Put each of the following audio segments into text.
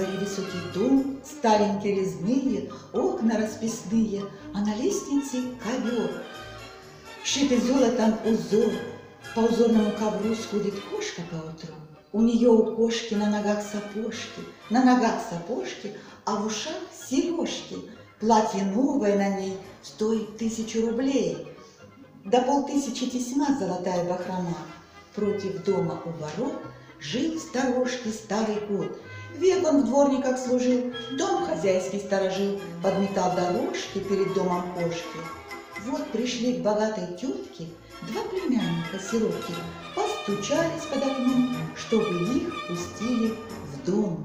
свои высокий дом, сталенки резные, окна расписные, а на лестнице ковер. Шитый золотом узор, по узорному ковру сходит кошка поутру. У нее у кошки на ногах сапожки, а в ушах сережки. Платье новое на ней стоит 1000 рублей. До 5000 тесьма золотая бахрома. Против дома у ворот жил в сторожке старый кот. Век он в дворниках служил, дом хозяйский сторожил, подметал дорожки перед домом кошки. Вот пришли к богатой тетке 2 племянника-сиротки, постучались под окном, чтобы их пустили в дом.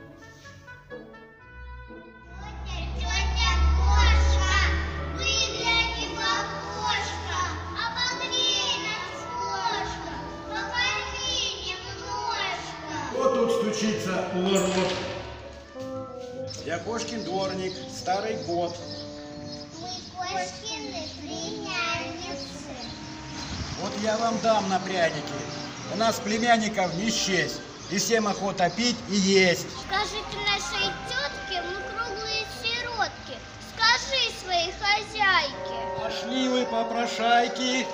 Тетя кошка, выгляни в окошко, обогрей нас ложка, покорми немножко. Кто тут стучится у ворот? Я кошкин дворник, старый кот. Мы кошкины племянницы. Вот я вам дам на пряники. У нас племянников не счесть, и всем охота пить и есть. Скажите нашей тетке, мы круглые сиротки. Скажи своей хозяйке. Пошли вы, попрошайки.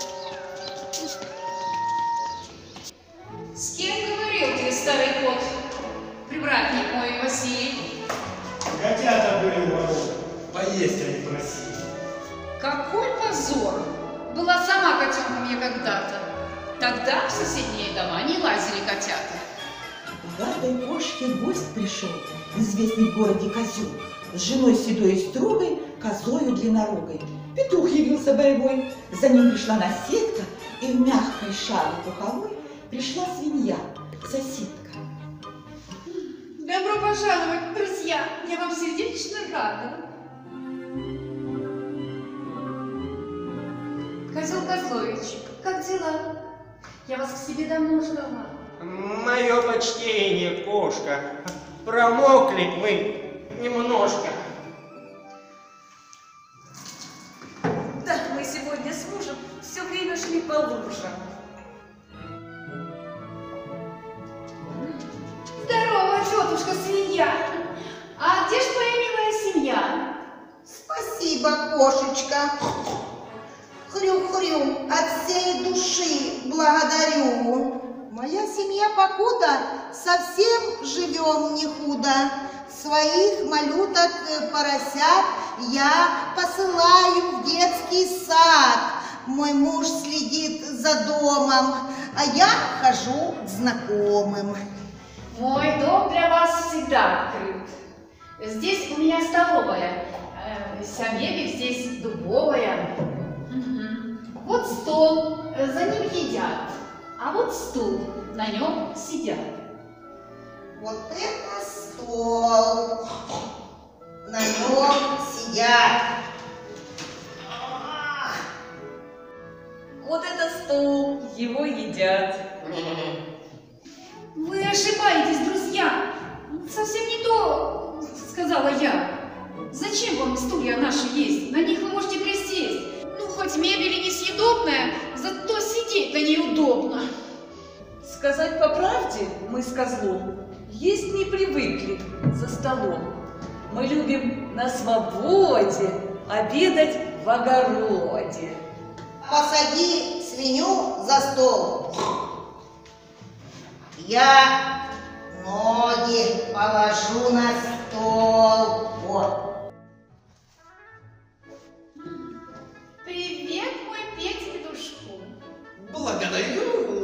С кем говорил ты, старый кот? Привратник мой Василий. Котята были у ворот, поесть они просили. Какой позор! Была сама котенком я когда-то. Тогда в соседние дома не лазили котята. К богатой кошке гость пришел, известный в городе козел, с женой седой и строгой, козою длиннорогой. Петух явился боевой, за ним пришла наседка, и в мягкой шале пуховой пришла свинья, соседка. Добро пожаловать, друзья! Я вам сердечно рада. Козел Козлович, как дела? Я вас к себе давно ждала. Мое почтение, кошка. Промокли мы немножко. Да, мы сегодня с мужем все время шли по лужам. Здорово, тетушка свинья! А где ж твоя милая семья? Спасибо, кошечка. Хрю-хрю, от всей души благодарю. Моя семья покуда совсем живем не худо. Своих малюток поросят я посылаю в детский сад. Мой муж следит за домом, а я хожу к знакомым. Мой дом для вас всегда открыт. Здесь у меня столовая. Вся мебель здесь дубовая. Вот стол, за ним едят. А вот стул, на нем сидят. Вот это стол, на нем сидят. Вот это стул, его едят. Вы ошибаетесь, друзья. Совсем не то сказала я. Зачем вам стулья наши есть? На них вы можете присесть. Ну, хоть мебель и несъедобная, зато сидеть на ней удобно. Сказать по правде, мы с козлом есть не привыкли за столом. Мы любим на свободе обедать в огороде. Посади свинью за стол. Я ноги положу на стол. Вот. Привет, мой Петя-петушку. Благодарю.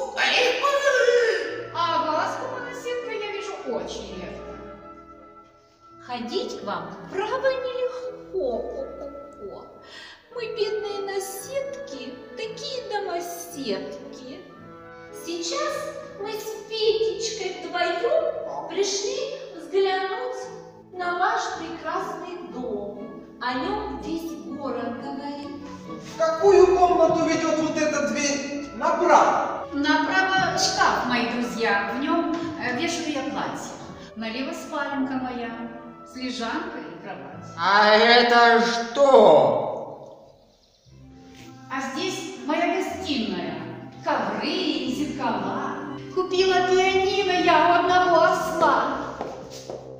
А вас, куманасетка, я вижу очень редко. Ходить к вам, право, нелегко. Мы, бедные наседки, такие домоседки. Сейчас мы с Петечкой вдвоем пришли взглянуть на ваш прекрасный дом. О нем весь город говорит. В какую комнату ведет вот эта дверь? Направо. Направо шкаф, мои друзья, в нем вешаю я платье. Налево спаленка моя, с лежанкой и кровать. А это что? А здесь моя гостиная, ковры и зеркала. Купила пианино я у одного осла.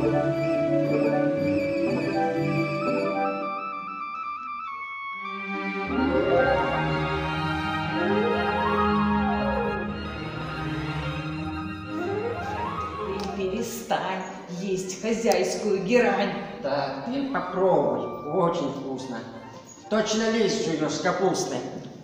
Перестань есть хозяйскую герань. Да, ты попробуй, очень вкусно. Точно лист жуешь с капустой.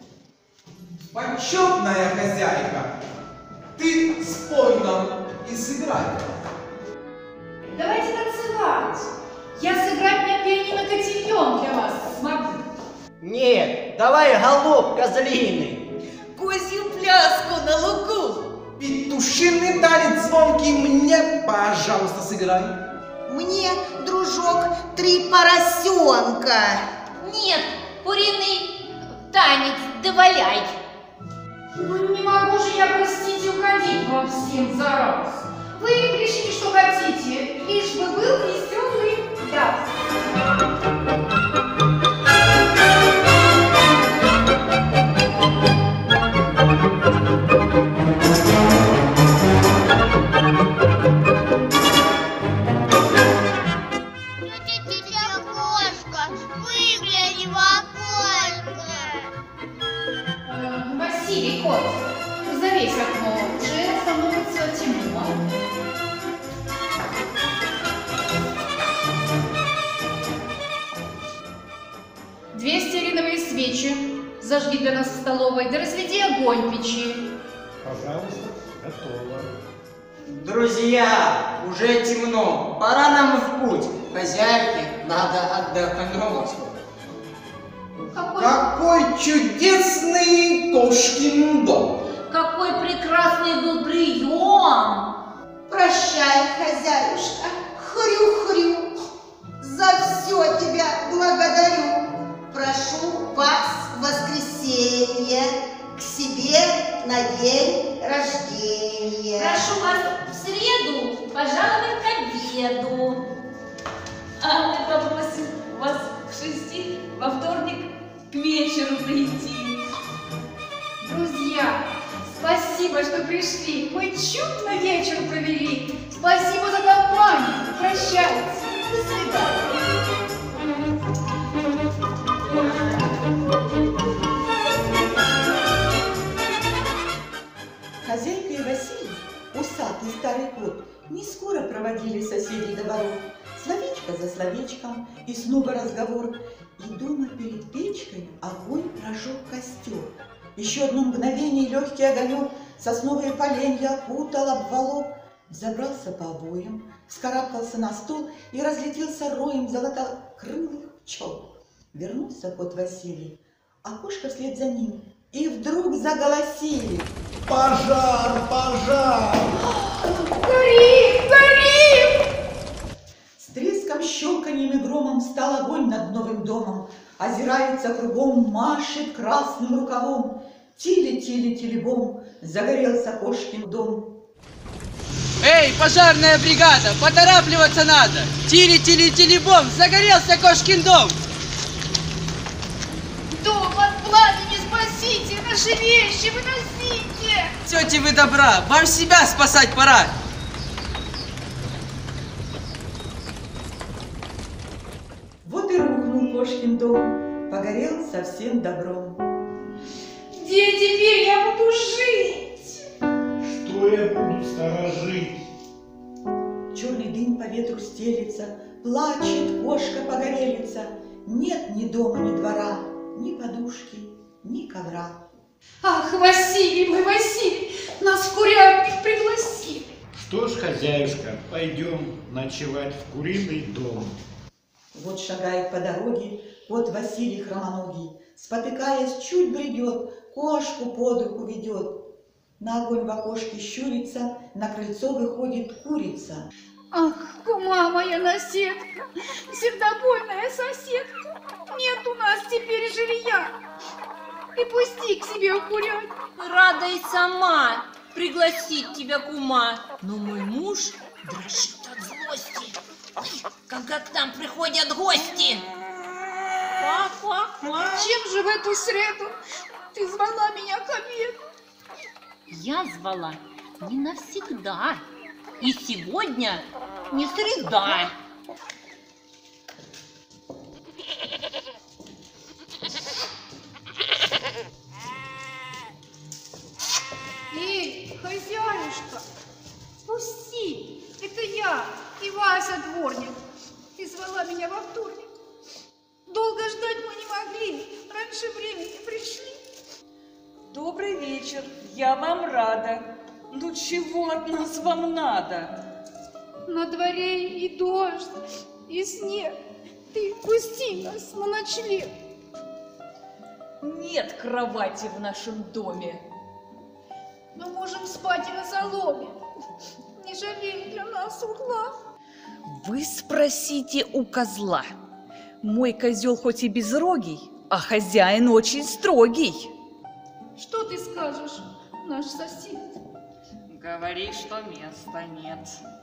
Почетная хозяйка, ты спой нам и сыграй. Давайте танцевать. Я сыграть на пианино котильон для вас смогу. Нет, давай голуб козлиный. Козью пляску на лугу. Петушиный танец звонкий мне, пожалуйста, сыграй. Мне, дружок, 3 поросенка. Нет, куриный танец, доваляй. Ну не могу же я, простите, уходить вам всем за раз. Вы пришли, что хотите, лишь бы был веселый даст. Тетя кошка, выгляни в окошко. Василий, кот, завесь окно, уже становится темно. Две стеариновые свечи зажги для нас в столовой, да разведи огонь в печи. Пожалуйста, готово. Друзья, уже темно, пора нам в путь. Хозяйке надо отдохнуть. Какой чудесный кошкин дом. Какой прекрасный был прием! Прощай, хозяюшка, хрю-хрю. За все тебя благодарю. Прошу вас в воскресенье к себе на день рождения. Прошу вас в среду пожаловать к обеду. А мы попросим вас к 6 во вторник к вечеру прийти. Друзья, спасибо, что пришли. Мы чудно вечер провели. Спасибо за компанию. Прощайте. До свидания. Хозяйка и Василий, усатый старый кот, не скоро проводили соседей до ворот. Словечко за словечком, и снова разговор. И дома перед печкой огонь прожег костер. Еще одно мгновение легкий огонек сосновые поленья окутал, обволок. Взобрался по обоям, вскарабкался на стол и разлетелся роем золотокрылых пчел. Вернулся кот Василий, а кошка вслед за ним. И вдруг заголосили: Пожар, пожар! Горим, горим! С треском, щелканьем и громом стал огонь над новым домом. Озирается кругом, машет красным рукавом. Тили-тили-тили-бом, загорелся кошкин дом. Эй, пожарная бригада, поторапливаться надо! Тили-тили-тили-бом, загорелся кошкин дом! Дом от пламени спасите, наши вещи выносите! Тети вы добра, вам себя спасать пора! Вот и рухнул кошкин дом, погорел совсем добром. Где теперь я буду жить? Что я буду сторожить? Черный дым по ветру стелется, плачет кошка погорелица. Нет ни дома, ни двора, ни подушки, ни ковра. Ах, Василий, мой Василий, нас в курятник пригласили. Что ж, хозяюшка, пойдем ночевать в куриный дом. Вот шагает по дороге кот Василий хромоногий, спотыкаясь, чуть бредет, кошку под руку ведет. На огонь в окошке щурится, на крыльцо выходит курица. Ах, кума моя наседка, сердобольная соседка, нет у нас теперь жилья. И пусти к себе в курятник. Рада и сама пригласить тебя, кума. Но мой муж дрожит от злости, когда к нам приходят гости. Чем же в эту среду ты звала меня к обеду? Я звала не навсегда. И сегодня не среда. Эй, хозяюшка, пусти, это я, и Вася дворник. Ты звала меня во вторник. Долго ждать мы не могли, раньше времени пришли. Добрый вечер, я вам рада. Ну чего от нас вам надо? На дворе и дождь, и снег. Ты пусти нас на ночлег. Нет кровати в нашем доме. Мы можем спать и на соломе. Не жалей для нас угла. Вы спросите у козла. Мой козел хоть и безрогий, а хозяин очень строгий. Что ты скажешь, наш сосед? Говори, что места нет.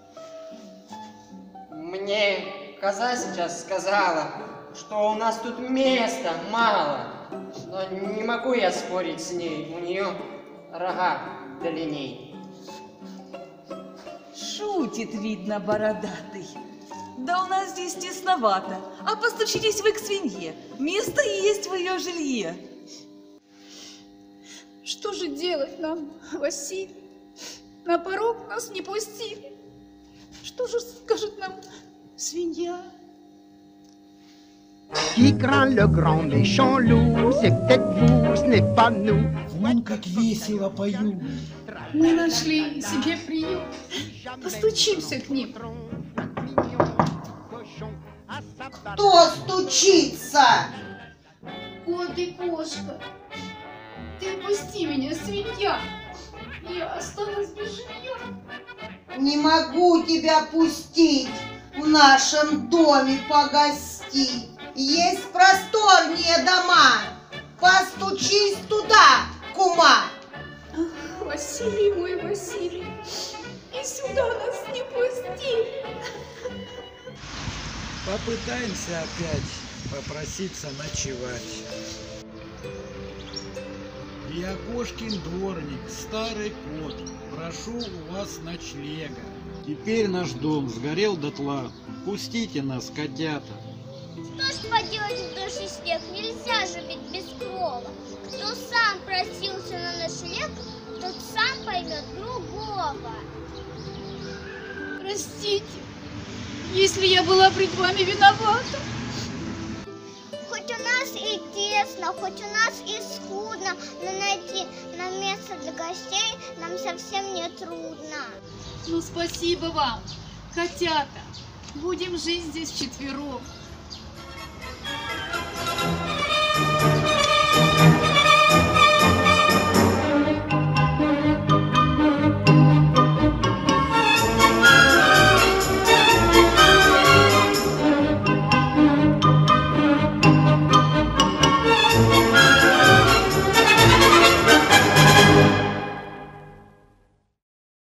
Мне коза сейчас сказала, что у нас тут места мало. Но не могу я спорить с ней, у нее рога длинней. Шутит, видно, бородатый. Да у нас здесь тесновато. А постучитесь вы к свинье. Место есть в ее жилье. Что же делать нам, Василий? На порог нас не пустили. Что же скажет нам свинья? Qui craint le grand méchant loup, c'est peut-être vous, ce n'est pas nous. Вон как весело поют. Мы нашли себе приют. Постучимся к ним. Кто стучится? Кот и кошка. Ты пусти меня, свинья. Я осталась без жилья. Не могу тебя пустить, в нашем доме погостить. Есть просторнее дома. Постучись туда, кума. Ах, Василий мой, Василий, и сюда нас не пустили. Попытаемся опять попроситься ночевать. Я Кошкин дворник, старый кот, прошу у вас ночлега. Теперь наш дом сгорел дотла, пустите нас, котята. Что ж поделать в дождь и снег, нельзя же ведь без крова. Кто сам просился на ночлег, тот сам поймет другого. Простите, если я была пред вами виновата. Хоть у нас и тесно, хоть у нас и скудно, но найти на место для гостей нам совсем не трудно. Ну, спасибо вам, котята. Будем жить здесь вчетвером.